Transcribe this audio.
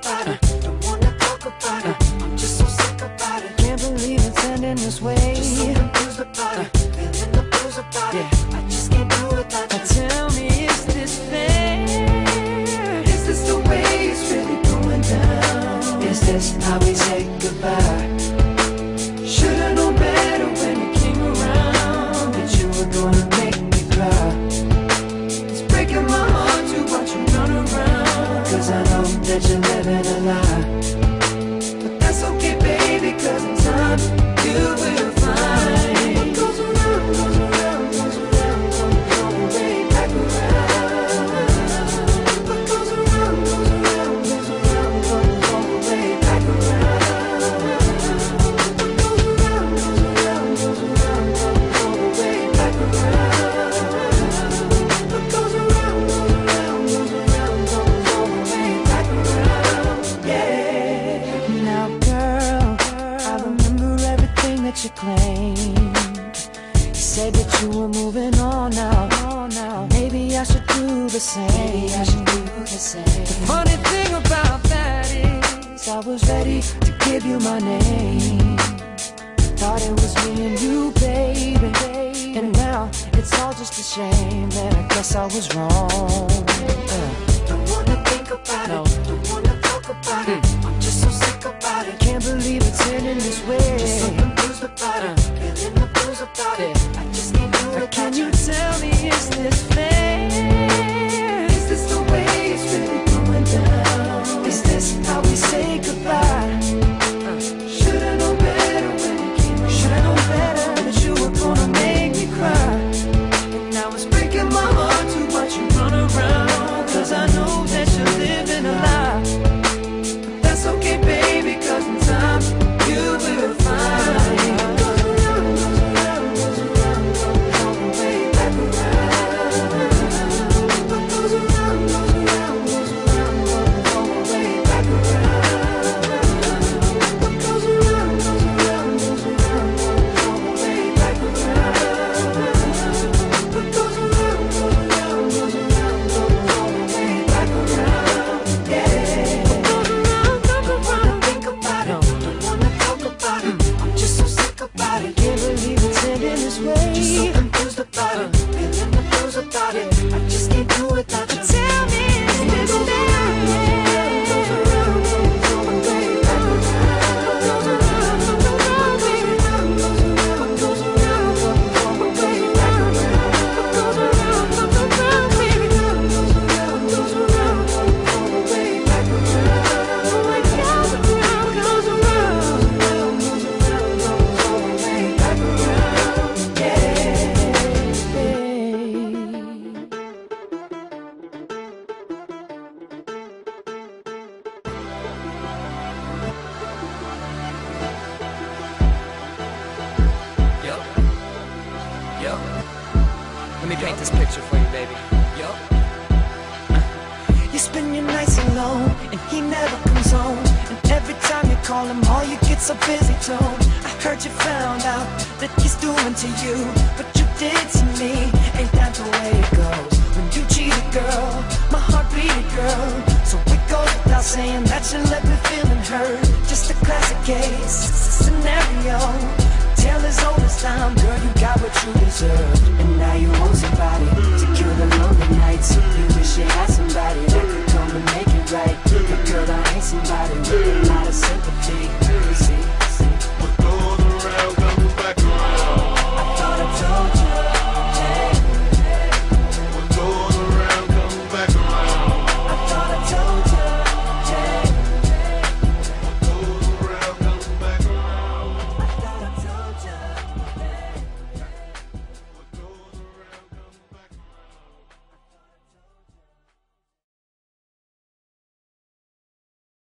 about it. Don't wanna talk about it. I'm just so sick about it. Can't believe it's ending this way. Just so confused about it. Feeling the blues about it. I just can't do without you. Tell me, is this fair? Is this the way it's really going down? Is this how we say goodbye? Should've known better when you came around that you were gonna make me cry. It's breaking my heart to watch you run around, 'cause I know that you're living a lie. But that's okay, baby, 'cause in time you will find what goes around, goes around, goes around, goes way back around. What goes around, goes around, goes around, goes way back around. What goes around, goes around, goes around, goes way back around. What goes around, goes around, goes around, goes way back around. Yeah. Now, girl, I remember everything that you claimed. You said that you were moving on now. Maybe I should do the same. The funny thing about that is I was ready to give you my name. Thought it was me and you, baby. And now it's all just a shame, and I guess I was wrong. Don't wanna think about it. Don't wanna talk about it. I'm just so sick about it. Can't believe it's ending this way. Just so confused about it. Feeling the blues about it. I just can't do it. Can you tell me, is this fair? Is this the way it's really going down? Is this how we say goodbye? Should've known better when you came around. Should've known better that you were gonna make me cry. And now it's breaking my heart to watch you run around, 'cause I know that you're living a lie. But that's okay, baby, 'cause in time you will find what goes around, goes around, goes around, goes way back around. What goes around, goes around, goes around, goes way back around. What goes around, goes around, goes around, goes way back around. What goes around, goes around, goes around, goes way back around. Yeah. What goes around, goes around. Think about it. Don't wanna talk about it. I'm just so sick about it. Can't believe it's ending this way. Just so confused about it. Feeling the blues about it. I just can't do it without you. Tell me, is this fair? Goes around, goes way back around. Goes around, goes around, goes around, goes around, goes way back around. Goes around, goes around, baby. Goes around, goes around, goes way back around. Goes around, goes around, goes way back around. Yeah. Yo, yo, let me paint this picture for you, baby. Yo, You spend your nights alone, and he never comes home. And every time you call him, all you get's a busy tone. I heard you found out that he's doing to you what you did to me. Ain't that the way it goes? When you cheat a girl, my heart beat a girl. So it goes without saying that you left me feeling hurt. Just a classic case scenario. Tale as old as time, girl, you got what you deserve.